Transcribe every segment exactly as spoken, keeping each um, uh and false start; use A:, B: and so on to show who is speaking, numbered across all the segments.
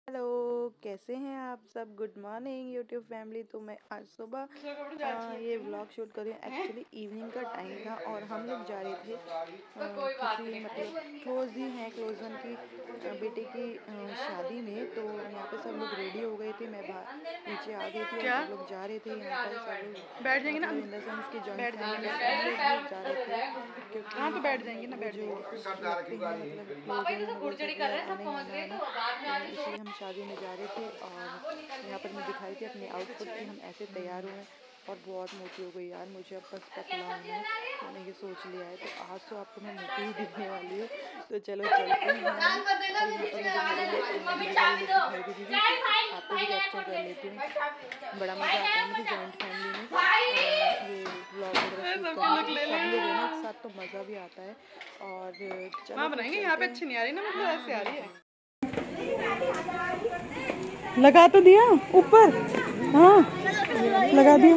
A: Hello, कैसे हैं आप सब। Good morning YouTube family. तो मैं आज सुबह आ, ये व्लॉग शूट कर रही हूँ। एक्चुअली इवनिंग का टाइम था और हम लोग जा रहे थे आ, किसी मतलब क्लोज ही हैं क्लोज वन की आ, बेटे की आ, शादी में। तो यहाँ पे सब लोग रेडी हो गए थे, मैं बाहर नीचे आ गई थी और
B: क्या
A: सब लोग जा रहे थे। यहाँ पर सब
B: बैठ
A: लोग
B: जाएंगे ना,
A: मतलब इन द सेंस की जॉइंट
B: बैठ जाएंगे
A: फैमिली
B: ना,
A: है, हम लोग भी जा रहे थे क्योंकि
B: हाँ तो बैठ जाएंगे ना,
A: वो
B: बैठ
A: जो
B: जाएंगे।
A: लगते हैं मतलब क्लोजर वो बोलते हैं कि यार आना ही आना आना। तो इसलिए हम शादी में जा रहे थे और यहाँ पर मैं दिखाई थी अपने आउटफिट कि हम ऐसे तैयार हुए हैं और बहुत मोटी हो गई यार, मुझे अब बस पतला होना है। मैंने ये सोच लिया है, तो आज तो आपको मैं मोटी ही दिखने वाली हूँ। तो चलो चलते हैं। और यहाँ पर मुझे मेरे दीदी का भी लुक दिखाई दे दीदी, आपको भी कैप्चर कर लेती हूँ। बड़ा मज़ा आता है मुझे जॉइंट फैमिली में ये व्लॉग वगैरह शूट करने में। सब लोग हैं ना एक साथ तो मज़ा भी आता है। और चलो
B: वहाँ
A: फिर
B: बनाएंगे, यहाँ
A: चलते
B: पे
A: हैं।
B: अच्छी नहीं आ रही ना, मतलब ऐसे आ रही है। लगा तो दिया ऊपर, हाँ लगा दिया।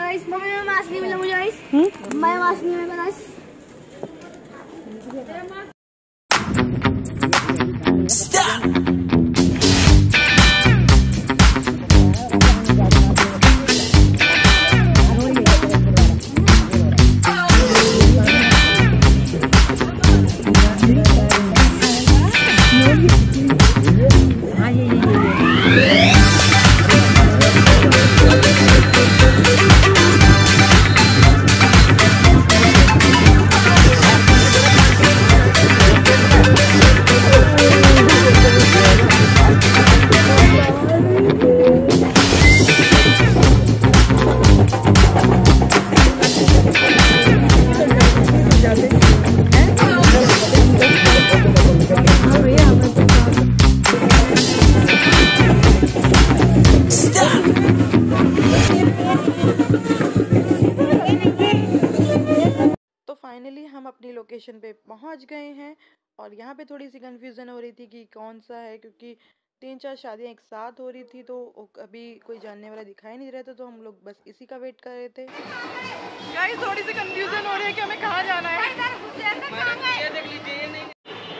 A: तो फाइनली हम अपनी लोकेशन पे पहुंच गए हैं और यहाँ पे थोड़ी सी कंफ्यूजन हो रही थी कि कौन सा है, क्योंकि तीन चार शादियाँ एक साथ हो रही थी तो अभी कोई जानने वाला दिखाई नहीं रहा था। तो हम लोग बस इसी का वेट कर रहे थे।
B: गाइस थोड़ी सी कंफ्यूजन हो रही है कि हमें कहाँ जाना है। ये देख लीजिए, ये नहीं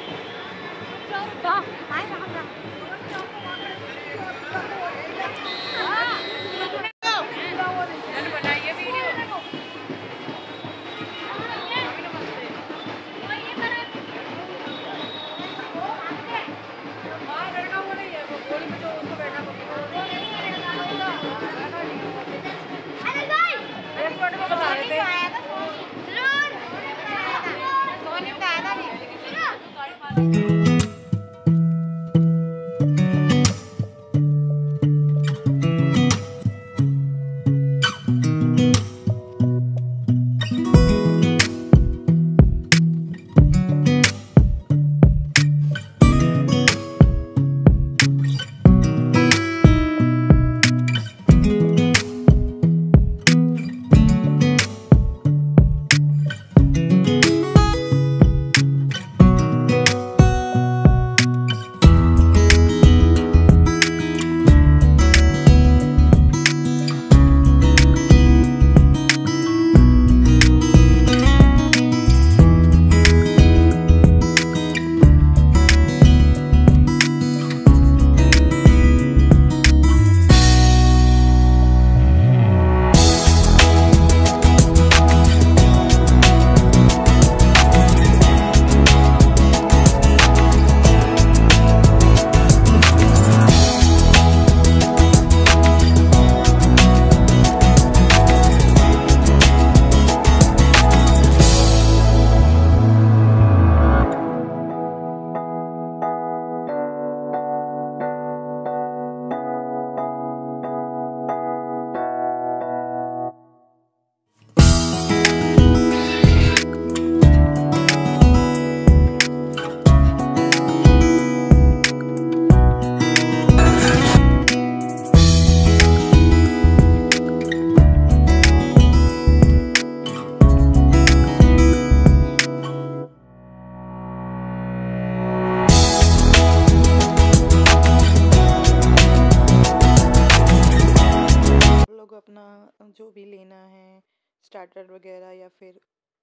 A: जो भी लेना है स्टार्टर वगैरह या फिर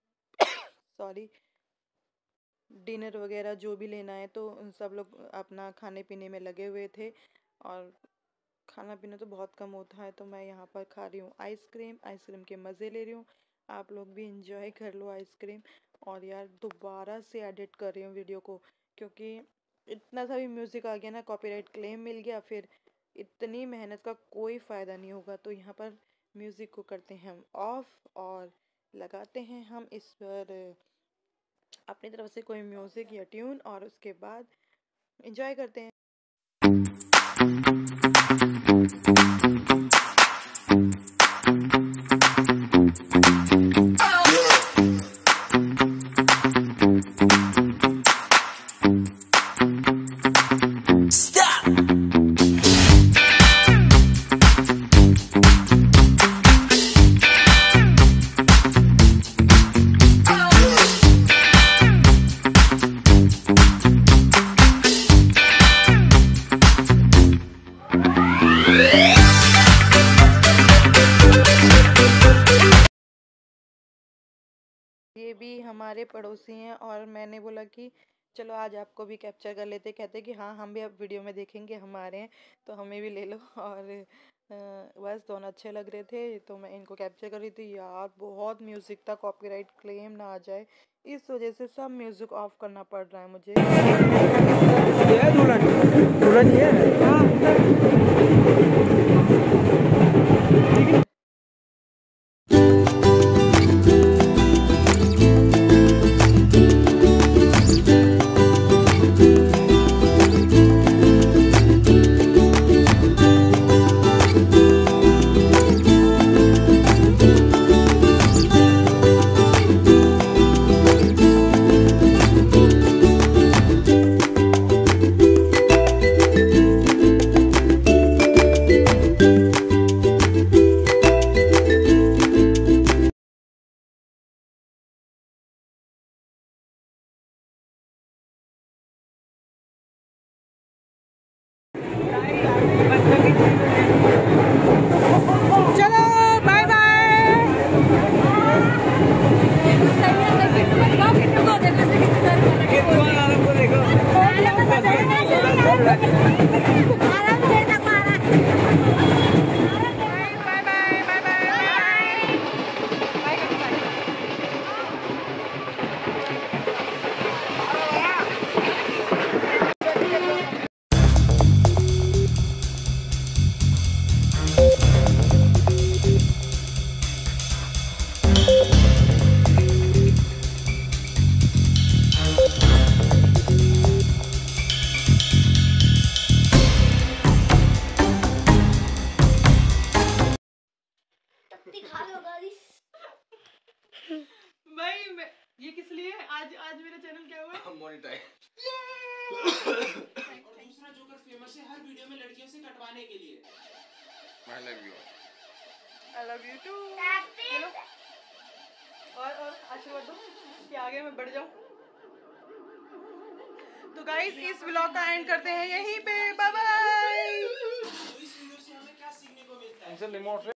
A: सॉरी डिनर वगैरह जो भी लेना है, तो सब लोग अपना खाने पीने में लगे हुए थे। और खाना पीना तो बहुत कम होता है। तो मैं यहाँ पर खा रही हूँ आइसक्रीम, आइसक्रीम के मज़े ले रही हूँ। आप लोग भी इंजॉय कर लो आइसक्रीम। और यार दोबारा से एडिट कर रही हूँ वीडियो को, क्योंकि इतना सा भी म्यूज़िक आ गया ना, कॉपीराइट क्लेम मिल गया, फिर इतनी मेहनत का कोई फ़ायदा नहीं होगा। तो यहाँ पर म्यूज़िक को करते हैं हम ऑफ और लगाते हैं हम इस पर अपनी तरफ से कोई म्यूज़िक या ट्यून, और उसके बाद इंजॉय करते हैं। ये भी हमारे पड़ोसी हैं और मैंने बोला कि चलो आज आपको भी कैप्चर कर लेते। कहते कि हाँ हम भी अब वीडियो में देखेंगे, हमारे हैं तो हमें भी ले लो। और बस दोनों अच्छे लग रहे थे तो मैं इनको कैप्चर कर रही थी। यार बहुत म्यूज़िक था, कॉपीराइट क्लेम ना आ जाए इस वजह से सब म्यूज़िक ऑफ करना पड़ रहा है मुझे।
B: ये दुल्हन दुल्हन ये है। चलो बाय भाई मैं ये किस लिए आज आज मेरा चैनल क्या हुआ
C: मोनेटाइज।
D: और दूसरा जोकर फेमस है हर वीडियो में लड़कियों से कटवाने के लिए।
C: I love you.
A: I love you too. और और आशीर्वाद दो कि आगे मैं बढ़ जाऊं। तो गाइस इस व्लॉग का एंड करते हैं यहीं पे। Bye bye.
D: तो इस वीडियो से हमें क्या सीखने को मिलता है?
C: रिमोट